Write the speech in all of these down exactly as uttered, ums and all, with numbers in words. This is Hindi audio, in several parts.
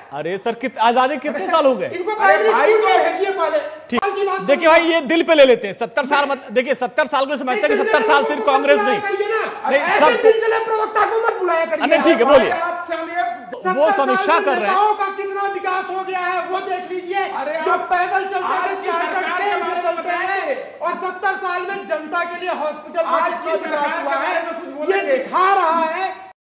अरे सर कित आजादी कितने साल हो गए इनको प्राइमरी स्कूल में भेजिए पहले। ठीक, देखिए भाई ये दिल पे ले लेते हैं। सत्तर साल मत देखिए, सत्तर साल को समझते हैं कि सत्तर साल सिर्फ कांग्रेस नहीं नहीं सब प्रवक्ता को मत बुलाया करिए। नहीं ठीक है बोलिए, वो समीक्षा कर रहे हैं का कितना विकास हो गया है वो देख लीजिए। जो पैदल चलते हैं चार्टर ट्रेन से चलते हैं और सत्तर साल में जनता के लिए हॉस्पिटल का कितना विकास हुआ है ये दिखा रहा है।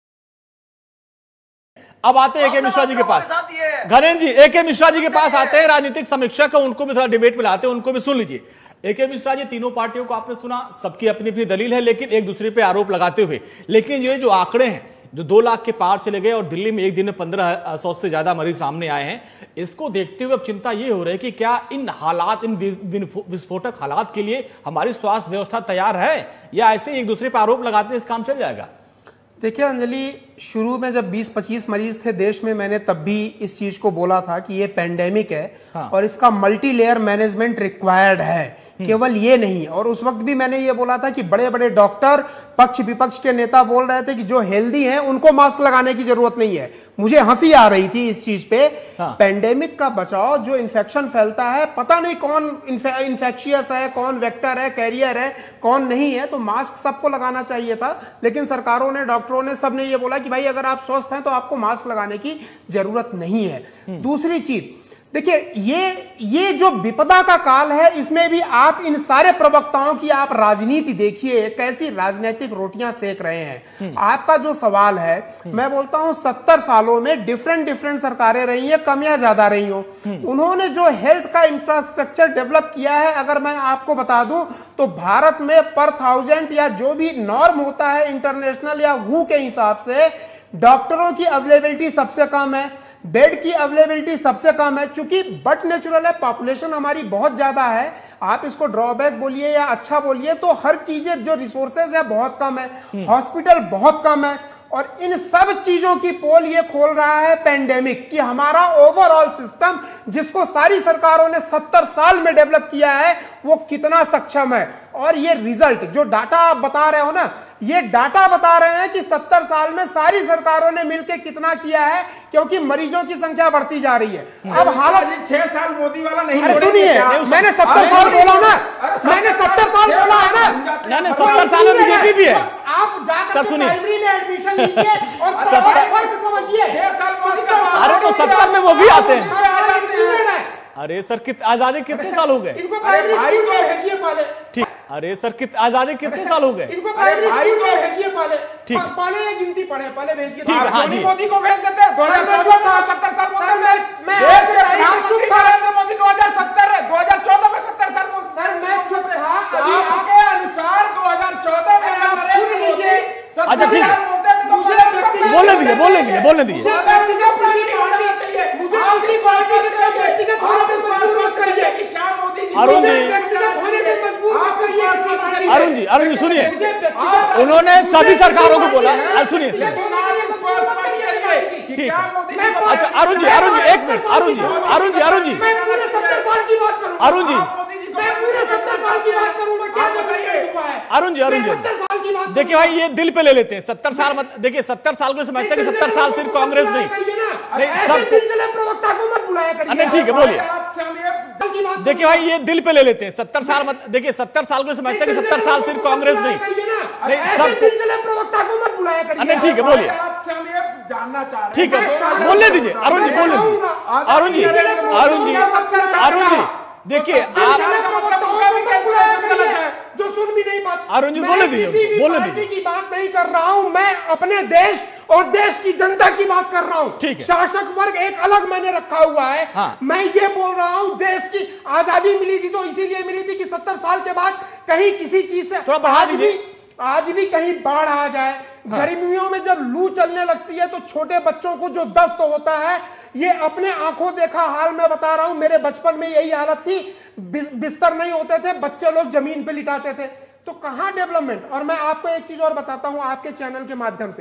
अब आते हैं ए के मिश्रा जी के पास। घनेन्द्र जी ए के मिश्रा जी के पास आते हैं, राजनीतिक समीक्षक है, उनको भी थोड़ा डिबेट में लाते हैं, उनको भी सुन लीजिए। ए के मिश्रा जी, तीनों पार्टियों को आपने सुना, सबकी अपनी अपनी दलील है, लेकिन एक दूसरे पे आरोप लगाते हुए, लेकिन ये जो आंकड़े हैं जो दो लाख के पार चले गए और दिल्ली में एक दिन में पंद्रह सौ से ज्यादा मरीज सामने आए हैं, इसको देखते हुए अब चिंता ये हो रही है कि क्या इन हालात, इन विस्फोटक हालात के लिए हमारी स्वास्थ्य व्यवस्था तैयार है या ऐसे एक दूसरे पर आरोप लगाते हैं इस काम चल जाएगा? देखिए अंजलि, शुरू में जब बीस पच्चीस मरीज थे देश में, मैंने तब भी इस चीज को बोला था कि ये पेंडेमिक है। हाँ। और इसका मल्टी लेयर मैनेजमेंट रिक्वायर्ड है, केवल ये नहीं। और उस वक्त भी मैंने ये बोला था कि बड़े बड़े डॉक्टर, पक्ष विपक्ष के नेता बोल रहे थे कि जो हेल्दी हैं उनको मास्क लगाने की जरूरत नहीं है। मुझे हंसी आ रही थी इस चीज पे। हाँ। पेंडेमिक का बचाव, जो इन्फेक्शन फैलता है, पता नहीं कौन इन्फेक्शियस है, कौन वेक्टर है, कैरियर है, कौन नहीं है, तो मास्क सबको लगाना चाहिए था। लेकिन सरकारों ने, डॉक्टरों ने, सबने ये बोला कि भाई अगर आप स्वस्थ हैं तो आपको मास्क लगाने की जरूरत नहीं है। दूसरी चीज देखिए, ये ये जो विपदा का काल है, इसमें भी आप इन सारे प्रवक्ताओं की आप राजनीति देखिए, कैसी राजनीतिक रोटियां सेक रहे हैं। आपका जो सवाल है, मैं बोलता हूं सत्तर सालों में डिफरेंट डिफरेंट सरकारें रही हैं, कम या ज्यादा रही हो, उन्होंने जो हेल्थ का इंफ्रास्ट्रक्चर डेवलप किया है, अगर मैं आपको बता दूं तो भारत में पर थाउजेंड या जो भी नॉर्म होता है इंटरनेशनल या हु के हिसाब से, डॉक्टरों की अवेलेबिलिटी सबसे कम है, बेड की अवेलेबिलिटी सबसे कम है। चूंकि बट नेचुरल है, पॉपुलेशन हमारी बहुत ज्यादा है, आप इसको ड्रॉबैक बोलिए या अच्छा बोलिए, तो हर चीजें जो रिसोर्सेज है बहुत कम है, हॉस्पिटल बहुत कम है। और इन सब चीजों की पोल ये खोल रहा है पेंडेमिक, कि हमारा ओवरऑल सिस्टम, जिसको सारी सरकारों ने सत्तर साल में डेवलप किया है, वो कितना सक्षम है। और ये रिजल्ट, जो डाटा आप बता रहे हो ना, ये डाटा बता रहे हैं कि सत्तर साल में सारी सरकारों ने मिलकर कितना किया है, क्योंकि मरीजों की संख्या बढ़ती जा रही है। अब हालत छह साल मोदी वाला नहीं, सुनिए, मैंने सत्तर साल बोला ना, मैंने सत्तर साल बोला है ना, मैंने सत्तर साल में बीजेपी भी है। आप जाकर प्राइमरी में एडमिशन लीजिए और फर्क समझिए। अरे तो सत्तर में वो भी आते हैं। अरे सर कित आजादी कितने साल हो गए इनको? प्राइमरी स्कूल में भेजिए पहले। ठीक, अरे सर कित आजादी कितने साल हो गए इनको? प्राइमरी स्कूल में भेजिए पहले। ठीक, पहले ये गिनती पढ़े, पहले भेजिए। ठीक है, हाँ जी। मोदी को भेज देते हैं। दो हज़ार चौदह में सत्तर साल बोलते थे। मैं चुप था। नरेंद्र मोदी दो हज़ार सत्तर दो हज़ार चौदह में सत्तर साल बोल। सर मैं चुप था। अभी आपके अनुसार दो हज़ार चौदह में नरेंद्र मोदी अच्छा ठीक है, बोलने दीजिए बोलने दीजिए बोलने दीजिए। मुझे किसी पार्टी की तरफ व्यक्तिगत होने पर मजबूर मत करिए कि क्या मोदी जी अरुण जी व्यक्तिगत होने पर मजबूर मत करिए। अरुण जी अरुण जी सुनिए, उन्होंने सभी सरकारों को बोला। सुनिए ठीक है, अच्छा अरुण जी अरुण जी एक मिनट, अरुण जी अरुण जी अरुण जी मैं पूरे सत्तर साल की बात करूंगा। अरुण जी मैं पूरे सत्तर साल की बात करूंगा। क्या बताइए अरुण जी अरुण जी देखिए भाई ये दिल पे ले लेते हैं। सत्तर साल मत देखिए, सत्तर साल को समझते हैं कि सत्तर साल सिर्फ कांग्रेस नहीं नहीं सब प्रवक्ता को मत बुलाया करिए। नहीं ठीक है बोलिए, देखिए भाई ये दिल पे ले लेते हैं। सत्तर साल मत देखिए, सत्तर साल को समझते हैं कि सत्तर साल सिर्फ कांग्रेस नहीं नहीं सब प्रवक्ता को मत बुलाया करिए। नहीं ठीक है बोलिए, जानना चाह रहे ठीक है बोलने दीजिए। अरुण जी बोलने दीजिए। अरुण जी अरुण जी अरुण जी देखिए आप जो सुन भी नहीं बात। अरुण जी बोले दीजिए बोले दीजिए की बात नहीं कर रहा हूं मैं, अपने देश और देश की जनता की बात कर रहा हूं। ठीक है, शासक वर्ग एक अलग मैंने रखा हुआ है। हाँ। मैं ये बोल रहा हूं देश की आजादी मिली थी तो इसीलिए मिली थी कि सत्तर साल के बाद कहीं किसी चीज से थोड़ा बढ़ा दीजिए, आज भी कहीं बाढ़ आ जाए। हाँ। गर्मियों में जब लू चलने लगती है तो छोटे बच्चों को जो दस्त होता है, ये अपने आंखों देखा हाल मैं बता रहा हूं। मेरे बचपन में यही हालत थी, बिस्तर नहीं होते थे, बच्चे लोग जमीन पे लिटाते थे। तो कहां डेवलपमेंट। और मैं आपको एक चीज और बताता हूं आपके चैनल के माध्यम से,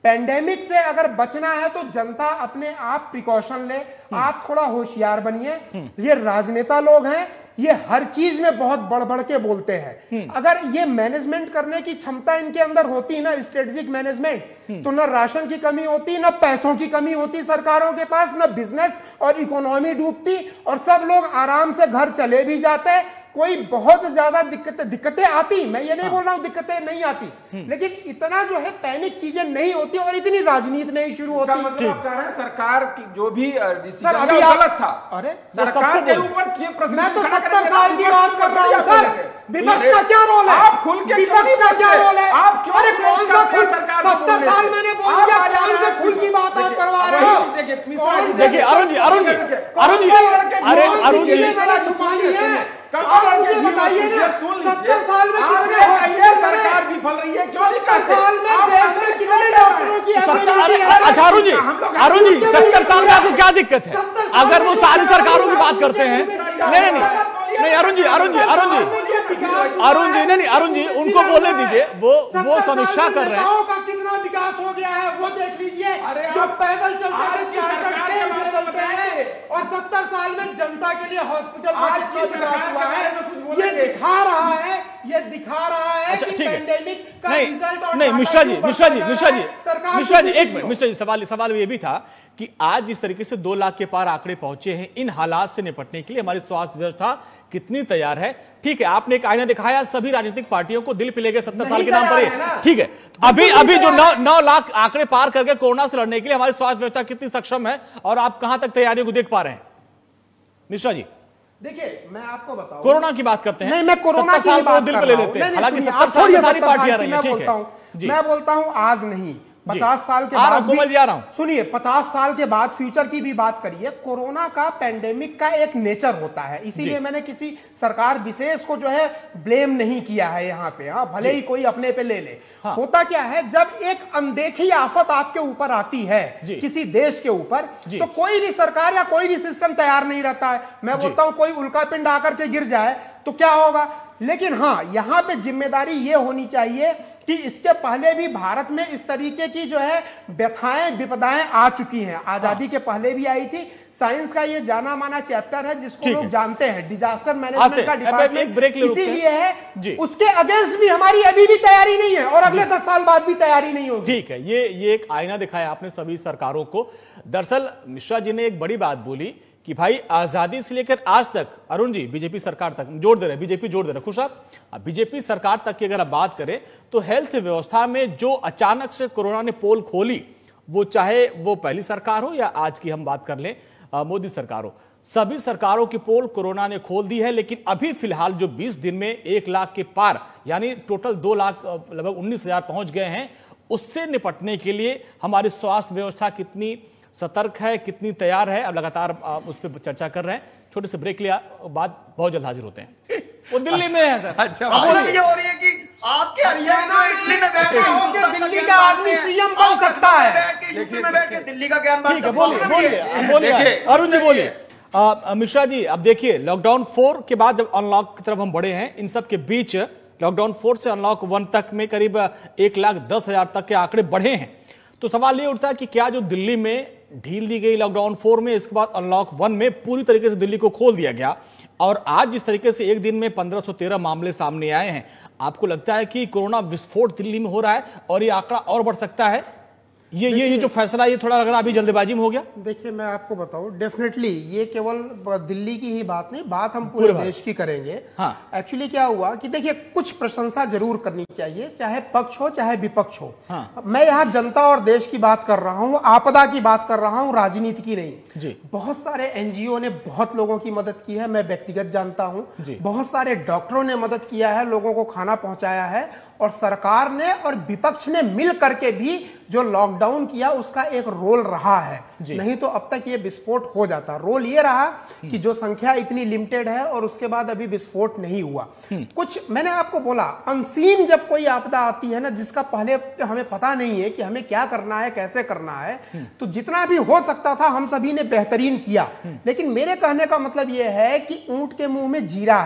पेंडेमिक से अगर बचना है तो जनता अपने आप प्रिकॉशन ले, आप थोड़ा होशियार बनिए। ये राजनेता लोग हैं, ये हर चीज में बहुत बढ़ बढ़ के बोलते हैं। अगर ये मैनेजमेंट करने की क्षमता इनके अंदर होती ना, स्ट्रेटेजिक मैनेजमेंट, तो ना राशन की कमी होती, ना पैसों की कमी होती सरकारों के पास, ना बिजनेस और इकोनॉमी डूबती और सब लोग आराम से घर चले भी जाते। कोई बहुत ज्यादा दिक्कतें दिक्कतें आती, मैं ये नहीं बोल रहा हूं दिक्कतें नहीं आती, लेकिन इतना जो है पैनिक चीजें नहीं होती और इतनी राजनीति नहीं शुरू होती। मतलब आप कह रहे हैं सरकार की जो भी सर अभी गलत था, अरे सरकार के ऊपर मैं तो सत्तर साल की बात कर रहा हूँ सर। विपक्ष का क्या रोल है? आप खुल के विपक्ष का क्या रोल है? आप क्यों? अरे कौन सा खुल? सत्तर साल मैंने बोल दिया, कौन से खुल की बात आप करवा रहे हो? देखिए अरुण जी, अरुण जी, अरुण जी, अरे अरुण जी मैंने छुपाई है, आप मुझे बताइए ना, सत्तर साल में कितने सरकार विफल रही है? सत्तर साल में देश में कितने डॉक्टरों की एबिलिटी है? अच्छा अरुण जी, अरुण जी सत्तर साल में आपको क्या दिक्कत है? अगर वो सारी सरकारों की बात करते हैं, नहीं नहीं नहीं नहीं अरुण जी, अरुण जी, अरुण जी, अरुण जी, नहीं नहीं अरुण जी, उनको बोलने दीजिए, वो वो समीक्षा कर रहे हैं। का कितना विकास हो गया है वो देख लीजिए। जो पैदल चलते थे चार्टर्ड ट्रेन से चलते हैं और सत्तर साल में जनता के लिए हॉस्पिटल का कितना विकास हुआ है, ये दिखा रहा है, ये दिखा रहा है अच्छा, कि ठीक है। पेंडेमिक का नहीं रिजल्ट और नहीं मिश्रा जी, मिश्रा जी, मिश्रा जी, मिश्रा जी, एक मिनट मिश्रा जी, सवाल सवाल ये भी था कि आज जिस तरीके से दो लाख के पार आंकड़े पहुंचे हैं, इन हालात से निपटने के लिए हमारी स्वास्थ्य व्यवस्था कितनी तैयार है? ठीक है, आपने एक आईना दिखाया, सभी राजनीतिक पार्टियों को दिल पिले गए सत्तर साल के नाम पर ही, ठीक है। अभी अभी जो नौ नौ लाख आंकड़े पार करके कोरोना से लड़ने के लिए हमारी स्वास्थ्य व्यवस्था कितनी सक्षम है और आप कहां तक तैयारियों को देख पा रहे हैं मिश्रा जी? देखिए मैं आपको बताऊं, कोरोना की बात करते हैं, नहीं मैं कोरोना की बात दिल पे ले लेते हैं, हालांकि सत्तर साल में सारी पार्टियां रही हैं, ठीक है। मैं बोलता हूं आज नहीं, पचास साल के बाद भी, सुनिए पचास साल के बाद फ्यूचर की भी बात करिए। कोरोना का पेंडेमिक का एक नेचर होता है, इसीलिए मैंने किसी सरकार विशेष को जो है ब्लेम नहीं किया है यहाँ पे। हाँ भले ही कोई अपने पे ले ले। हाँ। होता क्या है, जब एक अनदेखी आफत आपके ऊपर आती है किसी देश के ऊपर, तो कोई भी सरकार या कोई भी सिस्टम तैयार नहीं रहता है। मैं बोलता हूं कोई उल्का पिंड आकर के गिर जाए तो क्या होगा, लेकिन हाँ यहां पे जिम्मेदारी ये होनी चाहिए कि इसके पहले भी भारत में इस तरीके की जो है व्यथाएं विपदाएं आ चुकी हैं। आजादी के पहले भी आई थी। साइंस का ये जाना माना चैप्टर है जिसको लोग जानते हैं, डिजास्टर मैनेजमेंट का डिपार्टमेंट, इसीलिए है। उसके अगेंस्ट भी हमारी अभी भी तैयारी नहीं है और अगले दस साल बाद भी तैयारी नहीं होगी। ठीक है, ये ये एक आईना दिखाया आपने सभी सरकारों को। दरअसल मिश्रा जी ने एक बड़ी बात बोली कि भाई आजादी से लेकर आज तक, अरुण जी बीजेपी सरकार तक जोड़ दे रहे, बीजेपी जोड़ दे रहे, खुश आप, बीजेपी सरकार तक की अगर आप बात करें तो हेल्थ व्यवस्था में जो अचानक से कोरोना ने पोल खोली, वो चाहे वो पहली सरकार हो या आज की हम बात कर लें मोदी सरकार हो, सभी सरकारों की पोल कोरोना ने खोल दी है। लेकिन अभी फिलहाल जो बीस दिन में एक लाख के पार यानी टोटल दो लाख लगभग उन्नीस हजार पहुंच गए हैं, उससे निपटने के लिए हमारी स्वास्थ्य व्यवस्था कितनी सतर्क है, कितनी तैयार है, अब लगातार उस पर चर्चा कर रहे हैं। छोटे से ब्रेक लिया, बाद बहुत जल्द हाजिर होते हैं। वो दिल्ली में है सर। अच्छा ये हो रही है कि आपके हरियाणा दिल्ली में बैठ के दिल्ली का आदमी सीएम बन सकता है, यूपी में बैठ के दिल्ली का ज्ञान ठीक है, बोलिए बोलिए बोलिए अरुण जी बोलिए। मिश्रा जी अब देखिए, लॉकडाउन फोर के बाद जब अनलॉक की तरफ हम बढ़े हैं, इन सब के बीच लॉकडाउन फोर से अनलॉक वन तक में करीब एक लाख दस हजार तक के आंकड़े बढ़े हैं। तो सवाल ये उठता है कि क्या जो दिल्ली में ढील दी गई लॉकडाउन फोर में, इसके बाद अनलॉक वन में पूरी तरीके से दिल्ली को खोल दिया गया और आज जिस तरीके से एक दिन में पंद्रह सौ तेरह मामले सामने आए हैं, आपको लगता है कि कोरोना विस्फोट दिल्ली में हो रहा है और ये आंकड़ा और बढ़ सकता है? ये ये ये जो फैसला ये थोड़ा लग रहा है अभी जल्दबाजी में हो गया। देखिए मैं आपको बताऊं, डेफिनेटली ये केवल दिल्ली की ही बात नहीं, बात हम पूरे देश की करेंगे। हाँ। एक्चुअली क्या हुआ कि देखिए कुछ प्रशंसा जरूर करनी चाहिए, चाहे पक्ष हो चाहे विपक्ष हो। हाँ। मैं यहाँ जनता और देश की बात कर रहा हूँ, आपदा की बात कर रहा हूँ, राजनीति की नहीं जी। बहुत सारे एनजीओ ने बहुत लोगों की मदद की है, मैं व्यक्तिगत जानता हूँ। बहुत सारे डॉक्टरों ने मदद किया है, लोगों को खाना पहुंचाया है, और सरकार ने और विपक्ष ने मिल करके भी जो लॉकडाउन किया उसका एक रोल रहा है। नहीं तो अब तक ये विस्फोट हो जाता। रोल ये रहा कि जो संख्या इतनी लिमिटेड है और उसके बाद अभी विस्फोट नहीं हुआ। कुछ मैंने आपको बोला, अनसीन जब कोई आपदा आती है ना, जिसका पहले हमें पता नहीं है कि हमें क्या करना है, कैसे करना है, तो जितना भी हो सकता था हम सभी ने बेहतरीन किया। लेकिन मेरे कहने का मतलब यह है कि ऊंट के मुंह में जीरा है,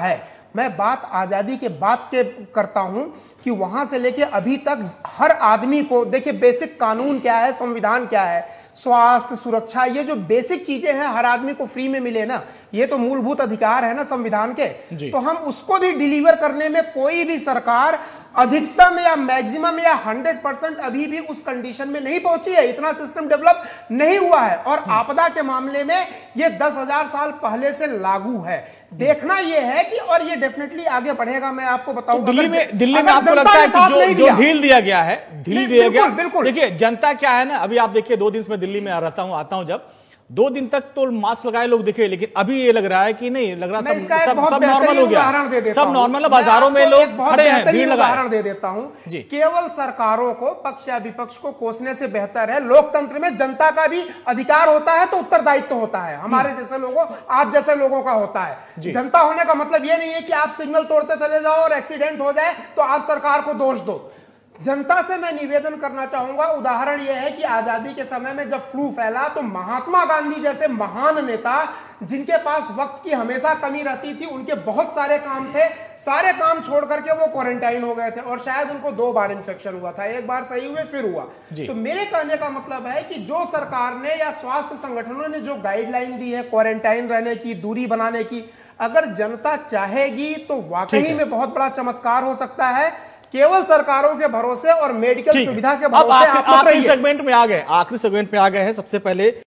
मैं बात आजादी के बाद के करता हूं कि वहां से लेके अभी तक हर आदमी को, देखिए बेसिक कानून क्या है, संविधान क्या है, स्वास्थ्य, सुरक्षा, ये जो बेसिक चीजें हैं हर आदमी को फ्री में मिले ना, ये तो मूलभूत अधिकार है ना संविधान के। तो हम उसको भी डिलीवर करने में कोई भी सरकार अधिकतम या मैक्सिमम या हंड्रेड परसेंट अभी भी उस कंडीशन में नहीं पहुंची है, इतना सिस्टम डेवलप नहीं हुआ है। और आपदा के मामले में ये दस हजार साल पहले से लागू है। देखना यह है कि, और ये डेफिनेटली आगे बढ़ेगा। मैं आपको बताऊं, तो दिल्ली में दिल्ली में आपको लगता है कि जो, जो ढील दिया गया है, ढील दिया गया, बिल्कुल। देखिए जनता क्या है ना, अभी आप देखिए दो दिन से मैं दिल्ली में रहता हूं, आता हूं, जब दो दिन तक तो मास्क लगाए लोग दिखे, लेकिन अभी ये लग रहा है कि नहीं लग रहा, सब सब सब नॉर्मल हो गया, सब नॉर्मल है, बाजारों में लोग खड़े हैं, भीड़ लगाए। उदाहरण दे देता हूं, केवल सरकारों को, पक्ष या विपक्ष को कोसने से बेहतर है, लोकतंत्र में जनता का भी अधिकार होता है तो उत्तरदायित्व होता है, हमारे जैसे लोगों, आप जैसे लोगों का होता है। जनता होने का मतलब ये नहीं है कि आप सिग्नल तोड़ते चले जाओ और एक्सीडेंट हो जाए तो आप सरकार को दोष दो। जनता से मैं निवेदन करना चाहूंगा, उदाहरण यह है कि आजादी के समय में जब फ्लू फैला तो महात्मा गांधी जैसे महान नेता, जिनके पास वक्त की हमेशा कमी रहती थी, उनके बहुत सारे काम थे, सारे काम छोड़ करके वो क्वारंटाइन हो गए थे और शायद उनको दो बार इन्फेक्शन हुआ था, एक बार सही हुए फिर हुआ। तो मेरे कहने का मतलब है कि जो सरकार ने या स्वास्थ्य संगठनों ने जो गाइडलाइन दी है क्वारंटाइन रहने की, दूरी बनाने की, अगर जनता चाहेगी तो वाकई में बहुत बड़ा चमत्कार हो सकता है। केवल सरकारों के भरोसे और मेडिकल सुविधा के भरोसे आप आखिरी सेगमेंट में आ गए, आखिरी सेगमेंट में आ गए हैं। सबसे पहले